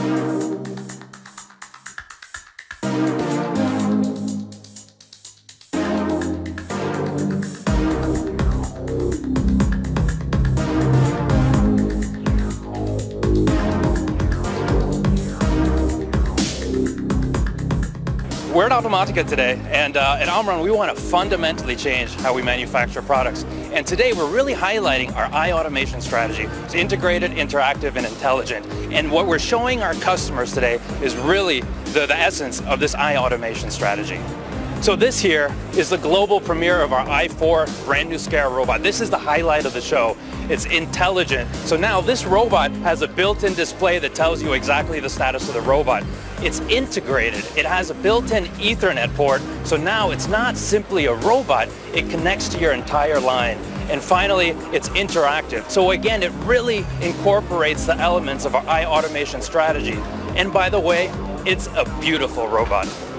We're at Automatica today, and at Omron we want to fundamentally change how we manufacture products. And today we're really highlighting our eye automation strategy. It's integrated, interactive, and intelligent. And what we're showing our customers today is really the essence of this eye automation strategy. So this here is the global premiere of our i4 brand new SCARA robot. This is the highlight of the show. It's intelligent. So now this robot has a built-in display that tells you exactly the status of the robot. It's integrated. It has a built-in Ethernet port. So now it's not simply a robot, it connects to your entire line. And finally, it's interactive. So again, it really incorporates the elements of our eye automation strategy. And by the way, it's a beautiful robot.